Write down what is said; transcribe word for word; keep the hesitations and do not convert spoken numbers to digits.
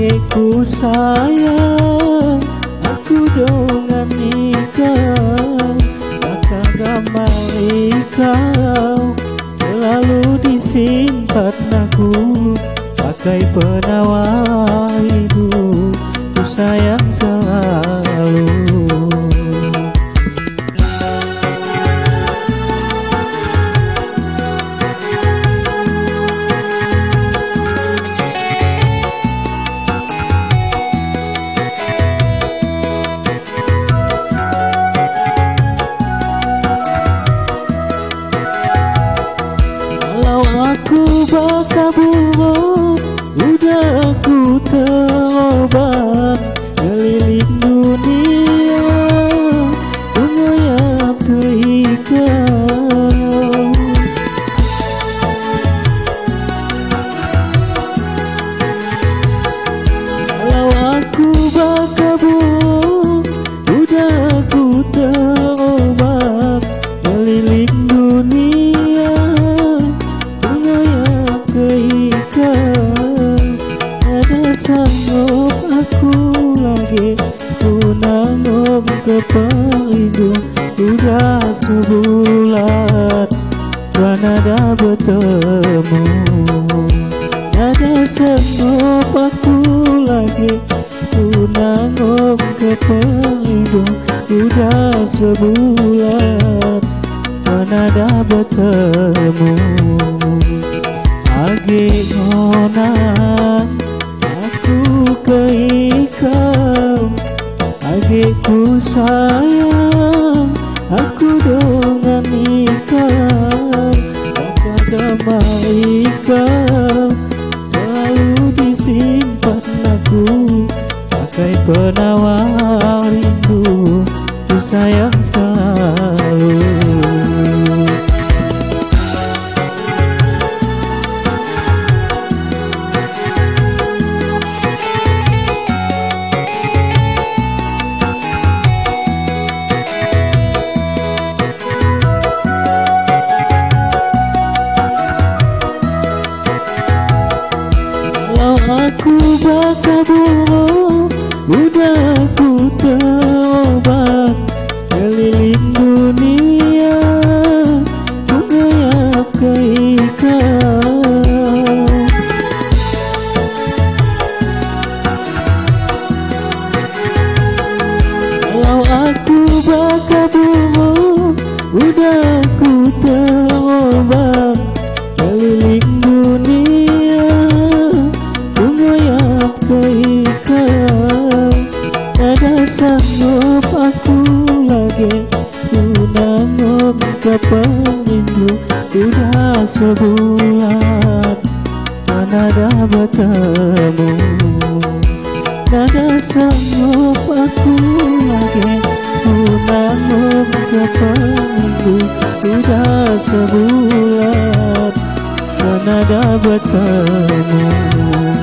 Adikku sayang, aku dengan ikau akan kembali kau, selalu disimpan aku pakai penawar hidup, ku sayang selalu. Aku bakal buruk, udah aku terobat keliling dunia, mengoyak ke ikau. Kalau aku bakal buruk, udah aku terobat keliling dunia, sanggup aku lagi ku nanggung ke pelindung. Udah sebulan Kanada bertemu, ada sanggup aku lagi ku nanggung ke pelindung. Udah sebulan Kanada bertemu. Agi ngonang ke ikau, adikku sayang, aku dengan ikau akan damai ikau, selalu disimpan aku pakai penawar rindu, ku sayang selalu. Aku bakal buruk, udah aku terobat keliling dunia, mengoyak ke ikau. Kalau aku bakal buruk, udah aku terobat keliling dunia, ke ikau, ada sanggup aku lagi ku nanggung ke pelindung. Udah sebulan Kanada bertemu, ada sanggup aku lagi ku nanggung ke pelindung. Udah sebulan Kanada bertemu.